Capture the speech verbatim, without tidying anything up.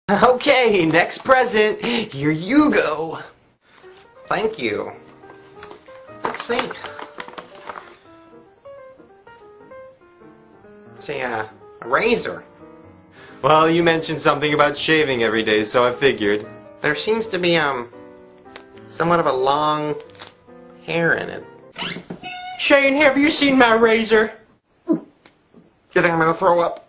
Okay, next present. Here you go. Thank you. Let's see. It's a, uh, a razor. Well, you mentioned something about shaving every day, so I figured. There seems to be, um, somewhat of a long hair in it. Shane, have you seen my razor? You think I'm gonna throw up?